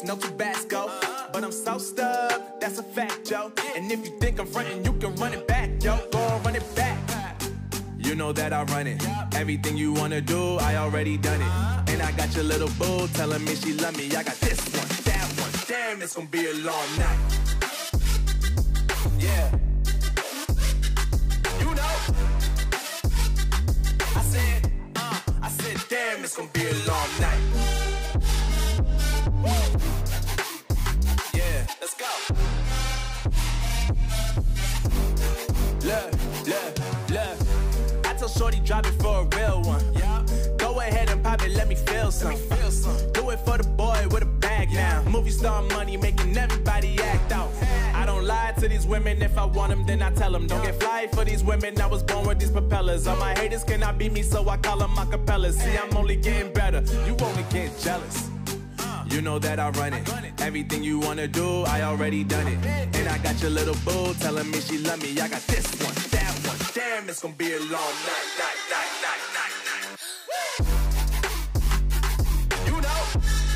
no Tabasco. But I'm so stuck, that's a fact, yo. And if you think I'm frontin', you can run it back, yo. Go on, run it back. You know that I run it. Everything you wanna do, I already done it. And I got your little boo telling me she love me. I got this one, that one. Damn, it's gonna be a long night. Yeah. You know. I said, damn, it's gonna be a long night. Yeah, let's go. Look. I tell shorty drop it for a real one. Yeah. Go ahead and pop it, let me feel some. Do it for the boy with a bag now. Movie star money making everybody act out. I don't lie to these women, if I want them then I tell them. Don't get fly for these women, I was born with these propellers. All my haters cannot beat me, so I call them acapellas. See, I'm only getting better, you only get jealous. You know that I run it. Everything you wanna do, I already done it. And I got your little boo telling me she love me. I got this one, that one. Damn, it's gonna be a long night. You know.